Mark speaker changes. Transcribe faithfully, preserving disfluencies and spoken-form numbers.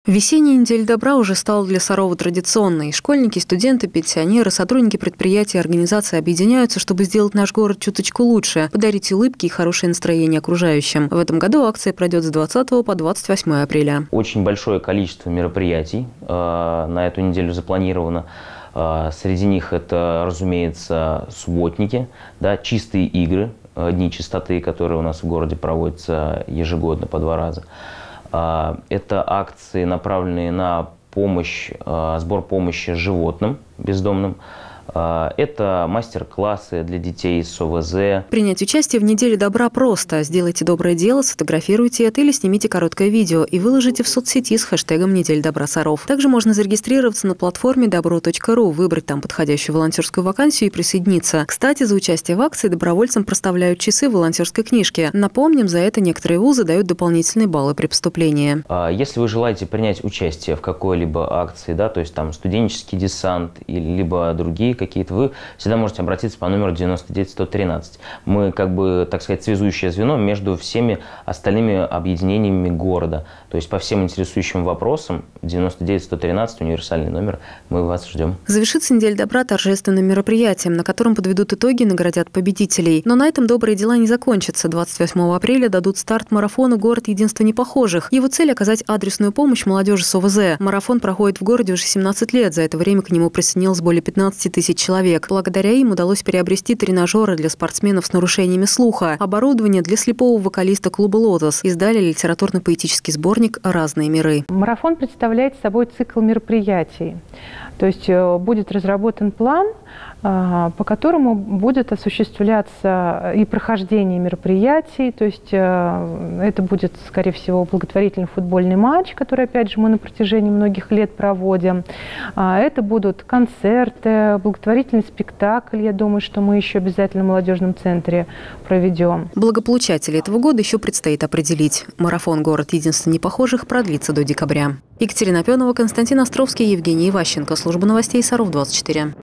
Speaker 1: Весенняя неделя добра уже стала для Сарова традиционной. Школьники, студенты, пенсионеры, сотрудники предприятий и организаций объединяются, чтобы сделать наш город чуточку лучше, подарить улыбки и хорошее настроение окружающим. В этом году акция пройдет с двадцатого по двадцать восьмое апреля.
Speaker 2: Очень большое количество мероприятий э, на эту неделю запланировано. Э, среди них это, разумеется, субботники, да, чистые игры, э, дни чистоты, которые у нас в городе проводятся ежегодно по два раза. Это акции, направленные на помощь, сбор помощи животным бездомным. Это мастер-классы для детей с О В З.
Speaker 1: Принять участие в неделе добра просто. Сделайте доброе дело, сфотографируйте это или снимите короткое видео и выложите в соцсети с хэштегом «Неделя добра Саров». Также можно зарегистрироваться на платформе добро точка ру, выбрать там подходящую волонтерскую вакансию и присоединиться. Кстати, за участие в акции добровольцам проставляют часы в волонтерской книжке. Напомним, за это некоторые вузы дают дополнительные баллы при поступлении.
Speaker 2: Если вы желаете принять участие в какой-либо акции, да, то есть там студенческий десант или либо другие какие-то, вы всегда можете обратиться по номеру девяносто девять сто тринадцать. Мы, как бы, так сказать, связующее звено между всеми остальными объединениями города. То есть по всем интересующим вопросам девяносто девять сто тринадцать, универсальный номер, мы вас ждем.
Speaker 1: Завершится неделя добра торжественным мероприятием, на котором подведут итоги и наградят победителей. Но на этом добрые дела не закончатся. двадцать восьмого апреля дадут старт марафону «Город единства непохожих». Его цель – оказать адресную помощь молодежи с О В З. Марафон проходит в городе уже семнадцать лет. За это время к нему присоединилось более пятнадцати тысяч человек. Благодаря им удалось приобрести тренажеры для спортсменов с нарушениями слуха, оборудование для слепого вокалиста клуба «Лотос». Издали литературно-поэтический сборник «Разные миры».
Speaker 3: Марафон представляет собой цикл мероприятий. То есть будет разработан план, по которому будет осуществляться и прохождение мероприятий. То есть это будет, скорее всего, благотворительный футбольный матч, который, опять же, мы на протяжении многих лет проводим. Это будут концерты, благотворительный спектакль. Я думаю, что мы еще обязательно в молодежном центре проведем.
Speaker 1: Благополучателей этого года еще предстоит определить. Марафон «Город единства непохожих» продлится до декабря. Екатерина Пенова, Константин Островский, Евгений Иващенко. Служба новостей Саров двадцать четыре.